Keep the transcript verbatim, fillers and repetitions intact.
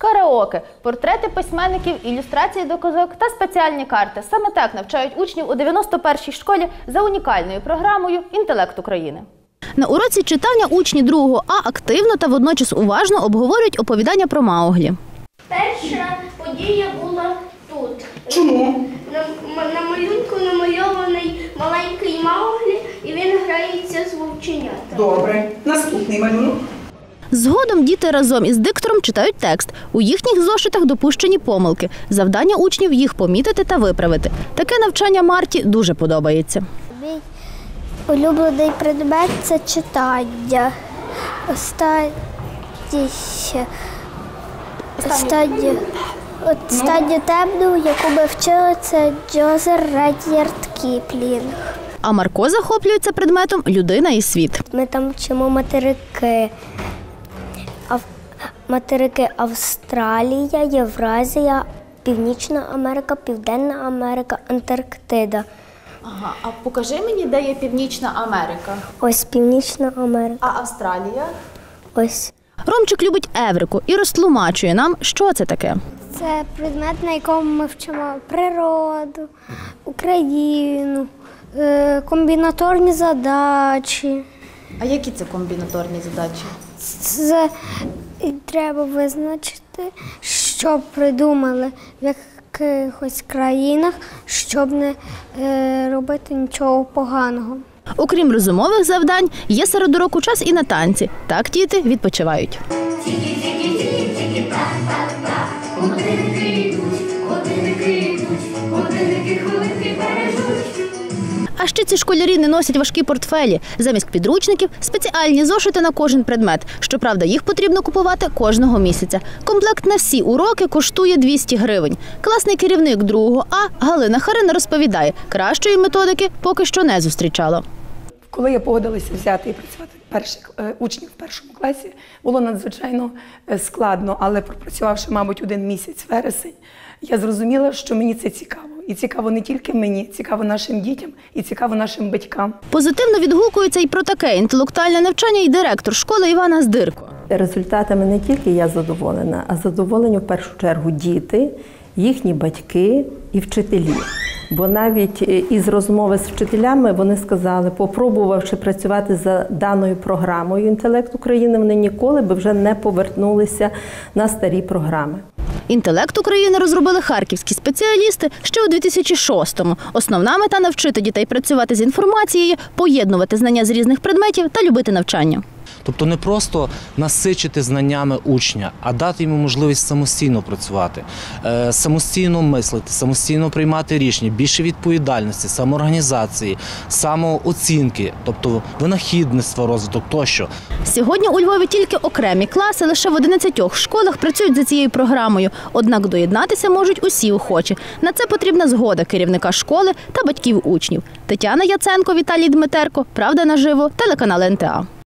караоке, портрети письменників, ілюстрації до казок та спеціальні карти. Саме так навчають учнів у дев'яносто першій школі за унікальною програмою «Інтелект України». На уроці читання учні другого А активно та водночас уважно обговорюють оповідання про Мауглі. Перша подія була тут. Чому? На, на малюнку намальований маленький Мауглі, і він грається з вовченятами. Добре. Наступний малюнок. Згодом діти разом із диктором читають текст. У їхніх зошитах допущені помилки. Завдання учнів – їх помітити та виправити. Таке навчання Марті дуже подобається. Мій улюблений предмет – це читання. Останній, останню, останню темну, яку ми вчили, це Джозеф Ред'ярд Кіплінг. А Марко захоплюється предметом «Людина і світ». Ми там вчимо материки. Ав... Материки Австралія, Євразія, Північна Америка, Південна Америка, Антарктида. Ага, а покажи мені, де є Північна Америка. Ось Північна Америка. А Австралія? Ось. Ромчик любить еврику і розтлумачує нам, що це таке. Це предмет, на якому ми вчимо природу, Україну, комбінаторні задачі. А які це комбінаторні задачі? Це треба визначити, що придумали в якихось країнах, щоб не е, робити нічого поганого. Окрім розумових завдань, є серед уроку час і на танці. Так діти відпочивають. А ще ці школярі не носять важкі портфелі. Замість підручників – спеціальні зошити на кожен предмет. Щоправда, їх потрібно купувати кожного місяця. Комплект на всі уроки коштує двісті гривень. Класний керівник другого А Галина Харина розповідає, кращої методики поки що не зустрічала. Коли я погодилася взяти і працювати перших е, учнів в першому класі, було надзвичайно е, складно, але пропрацювавши, мабуть, один місяць, вересень, я зрозуміла, що мені це цікаво. І цікаво не тільки мені, цікаво нашим дітям і цікаво нашим батькам. Позитивно відгукується і про таке інтелектуальне навчання і директор школи Івана Здирко. Результатами не тільки я задоволена, а задоволені в першу чергу діти, їхні батьки і вчителі. Бо навіть із розмови з вчителями вони сказали, попробувавши працювати за даною програмою «Інтелект України», вони ніколи би вже не повернулися на старі програми. «Інтелект України» розробили харківські спеціалісти ще у дві тисячі шостому. Основна мета – навчити дітей працювати з інформацією, поєднувати знання з різних предметів та любити навчання. Тобто не просто насичити знаннями учня, а дати йому можливість самостійно працювати, самостійно мислити, самостійно приймати рішення, більше відповідальності, самоорганізації, самооцінки, тобто винахідництва, розвиток тощо. Сьогодні у Львові тільки окремі класи лише в одинадцятьох школах працюють за цією програмою. Однак доєднатися можуть усі охочі. На це потрібна згода керівника школи та батьків учнів. Тетяна Яценко, Віталій Дмитерко, «Правда наживо», телеканал ен те а.